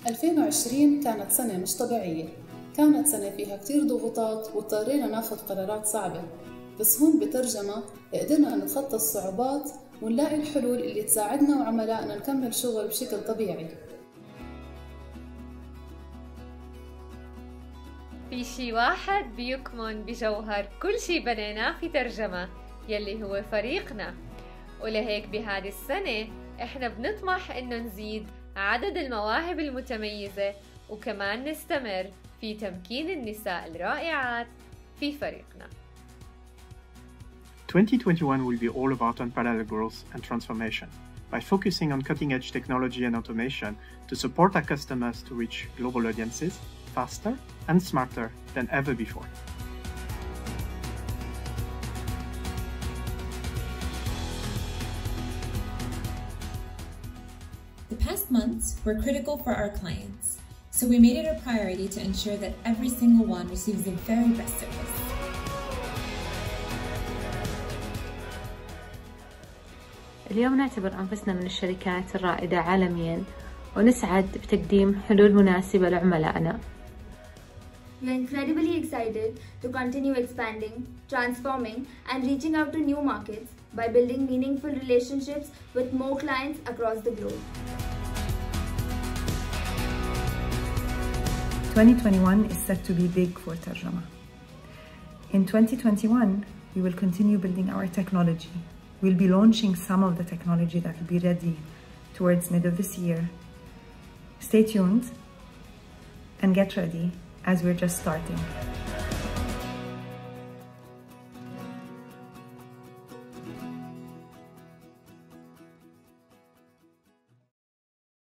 2020 كانت سنة مش طبيعية، كانت سنة فيها كتير ضغوطات واضطرينا ناخد قرارات صعبة، بس هون بترجمة قدرنا أن نتخطى الصعوبات ونلاقي الحلول اللي تساعدنا وعملائنا نكمل شغل بشكل طبيعي. في شي واحد بيكمن بجوهر كل شي بنيناه في ترجمة يلي هو فريقنا، ولهيك بهذه السنة احنا بنطمح انه نزيد عدد المواهب المتميزة وكمان نستمر في تمكين النساء الرائعات في فريقنا. 2021 will be all about unparalleled growth and transformation by focusing on cutting-edge technology and automation to support our customers to reach global audiences faster and smarter than ever before. The past months were critical for our clients, so we made it a priority to ensure that every single one receives the very best service. اليوم نعتبر أنفسنا من الشركات الرائدة عالمياً ونسعد بتقديم حلول مناسبة لعملائنا. We are incredibly excited to continue expanding, transforming, and reaching out to new markets by building meaningful relationships with more clients across the globe. 2021 is set to be big for Tarjama. In 2021, we will continue building our technology. We'll be launching some of the technology that will be ready towards mid of this year. Stay tuned and get ready as we're just starting.